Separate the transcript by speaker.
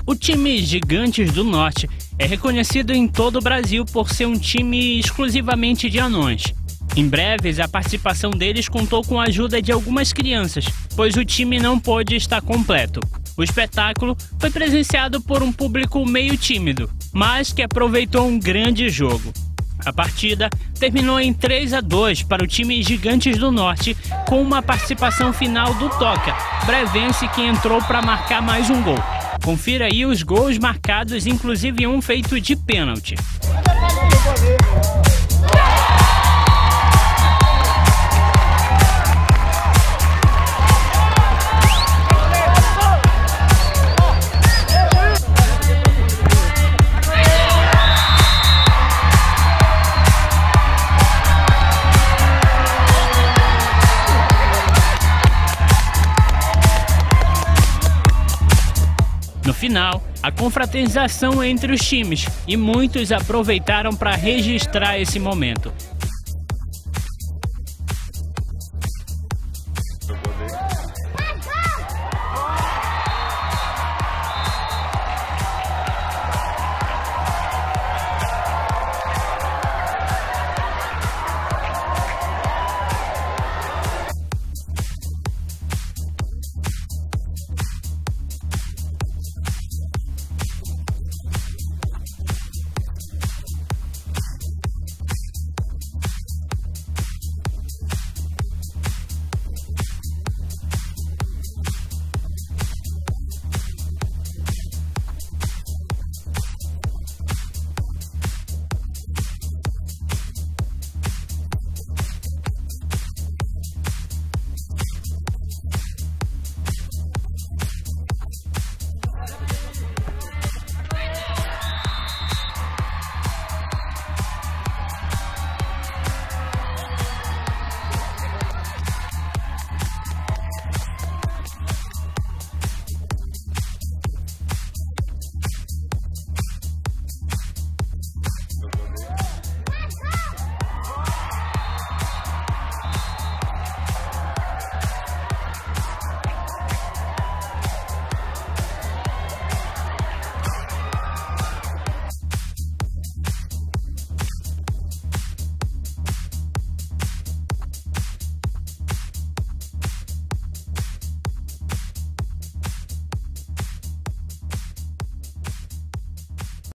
Speaker 1: O time Gigantes do Norte é reconhecido em todo o Brasil por ser um time exclusivamente de anões. Em breves, a participação deles contou com a ajuda de algumas crianças, pois o time não pôde estar completo. O espetáculo foi presenciado por um público meio tímido, mas que aproveitou um grande jogo. A partida terminou em 3-2 para o time Gigantes do Norte, com uma participação final do Toca, brevense, que entrou para marcar mais um gol. Confira aí os gols marcados, inclusive um feito de pênalti. No final, a confraternização entre os times, e muitos aproveitaram para registrar esse momento.